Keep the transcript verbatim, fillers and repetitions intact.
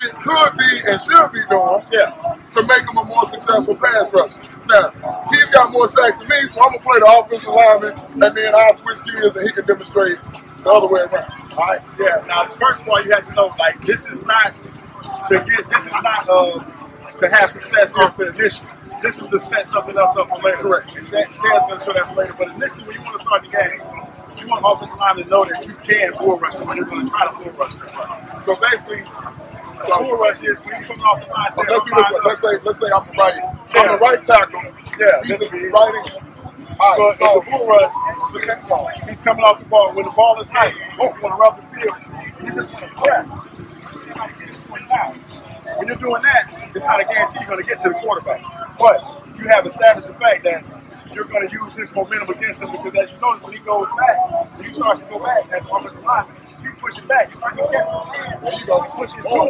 it could be and should be doing yeah. to make him a more successful pass rusher. Now, he's got more sacks than me, so I'm going to play the offensive lineman, and then I'll switch gears and he can demonstrate the other way around. All right? Yeah, now, first of all, you have to know, like, this is not to get, this is not uh, to have success off the initial. This is to set something else up for later. Correct. And Stan's going to show that for later. But initially, when you want to start the game, you want offensive linemen to know that you can bull rush them when you're going to try to bull rush them. So basically, the bull rush is when you're coming off the line. So let's do this one. Let's say, let's say I'm the right, Yeah. I'm the right tackle. Yeah, He's this the would be- right end. All So, right, so so the bull rush, look at that ball. He's coming off the ball. When the ball is high, oh, you want to rub the field. You just want to scrap. When you're doing that, it's not a guarantee you're going to get to the quarterback. But you have established the fact that you're going to use his momentum against him because, as you notice, when he goes back, when he starts to go back as the offensive lineman, he's pushing back. You're going to get him. There you go. He's pushing through him.